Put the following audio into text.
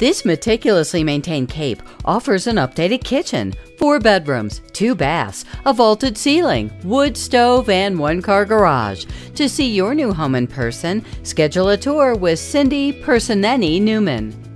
This meticulously maintained cape offers an updated kitchen, 4 bedrooms, 2 baths, a vaulted ceiling, wood stove, and 1-car garage. To see your new home in person, schedule a tour with Cindy Personeni Newman.